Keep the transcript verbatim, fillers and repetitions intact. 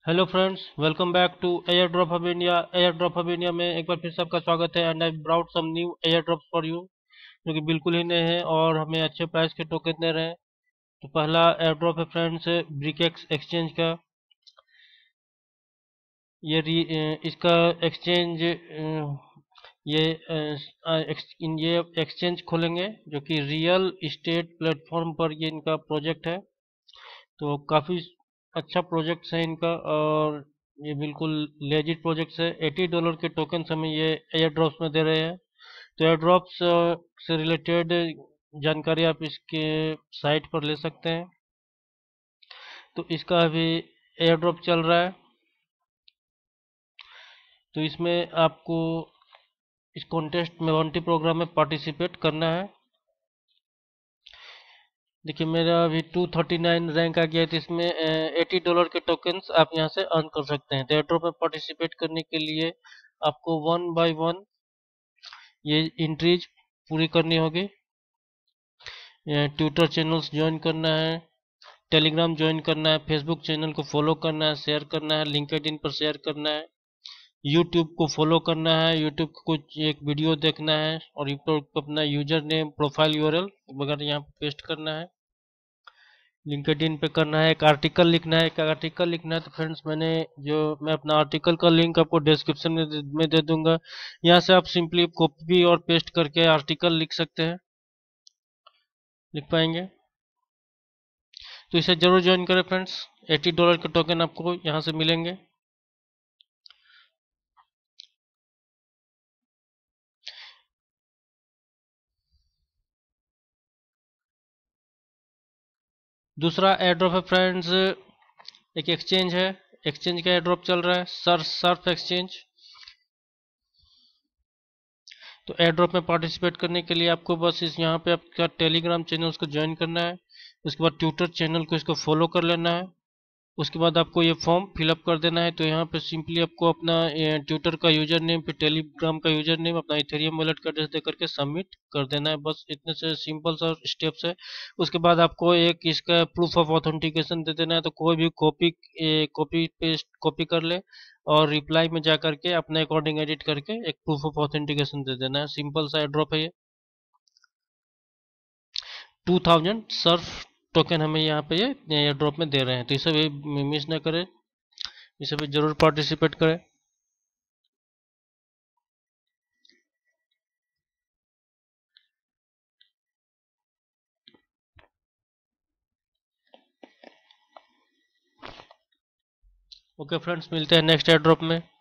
Hello friends, welcome back to air drop hub India. Air drop hub India में एक बार फिर से आपका स्वागत है and I brought some new air drops for you, जो कि बिल्कुल ही नए हैं और हमें अच्छे प्राइस के टोकन दे रहे हैं। तो पहला एयर ड्रॉप है फ्रेंड्स ब्रिकेक्स एक्सचेंज का। ये री, अ, इसका एक्सचेंज ये अ, अ, एक्स- इन ये एक्सचेंज खोलेंगे जो कि रियल इस्टेट प्लेटफॉर्म पर ये इनका प्रोजेक्ट है। तो काफ़ी अच्छा प्रोजेक्ट है इनका और ये बिल्कुल लेजिट प्रोजेक्ट है। अस्सी डॉलर के टोकन हमें ये एयर ड्रॉप्स में दे रहे हैं। तो एयर ड्रॉप्स से रिलेटेड जानकारी आप इसके साइट पर ले सकते हैं। तो इसका अभी एयर ड्रॉप चल रहा है। तो इसमें आपको इस कॉन्टेस्ट में वारंटी प्रोग्राम में पार्टिसिपेट करना है। देखिए मेरा अभी टू थर्टी नाइन रैंक आ गया है, तो इसमें एटी डॉलर के टोकन्स आप यहाँ से अर्न कर सकते हैं। तो एयरड्रॉप में पार्टिसिपेट करने के लिए आपको वन बाय वन ये एंट्रीज पूरी करनी होगी। ट्विटर चैनल्स ज्वाइन करना है, टेलीग्राम ज्वाइन करना है, फेसबुक चैनल को फॉलो करना है, शेयर करना है, लिंक्डइन पर शेयर करना है, यूट्यूब को फॉलो करना है, यूट्यूब को कुछ एक वीडियो देखना है और यूट्यूब को अपना यूजर नेम प्रोफाइल यूआरएल वगैरह यहाँ पेस्ट करना है। लिंक्डइन पे करना है, एक आर्टिकल लिखना है। एक आर्टिकल लिखना है तो फ्रेंड्स मैंने जो मैं अपना आर्टिकल का लिंक आपको डिस्क्रिप्शन में दे, में दे दूंगा। यहाँ से आप सिंपली कॉपी और पेस्ट करके आर्टिकल लिख सकते हैं, लिख पाएंगे। तो इसे जरूर ज्वाइन करें फ्रेंड्स। अस्सी डॉलर के टोकन आपको यहाँ से मिलेंगे। दूसरा एयर ड्रॉप है फ्रेंड्स, एक एक्सचेंज है। एक्सचेंज का एयर ड्रॉप चल रहा है, सर सर्फ एक्सचेंज। तो एयर ड्रॉप में पार्टिसिपेट करने के लिए आपको बस इस यहाँ पे आपका टेलीग्राम चैनल उसको ज्वाइन करना है। उसके बाद ट्विटर चैनल को इसको फॉलो कर लेना है। उसके बाद आपको ये फॉर्म फिलअप कर देना है। तो यहाँ पे सिंपली आपको अपना ट्विटर का यूजर नेम फिर टेलीग्राम का यूजर नेम अपना इथेरियम वॉलेट का एड्रेस दे करके सबमिट कर देना है। बस इतने से सिंपल सा स्टेप्स है। उसके बाद आपको एक इसका प्रूफ ऑफ ऑथेंटिकेशन दे देना है। तो कोई भी कॉपी कॉपी पेस्ट कॉपी कर ले और रिप्लाई में जा करके अपने अकॉर्डिंग एडिट करके एक प्रूफ ऑफ ऑथेंटिकेशन दे देना है। सिंपल सा एड्रॉप है ये। टू थाउजेंड सर्फ टोकन हमें यहाँ पे ये एयर ड्रॉप में दे रहे हैं। तो इसे भी मिस ना करें, इसे भी जरूर पार्टिसिपेट करें। ओके फ्रेंड्स, मिलते हैं नेक्स्ट एयर ड्रॉप में।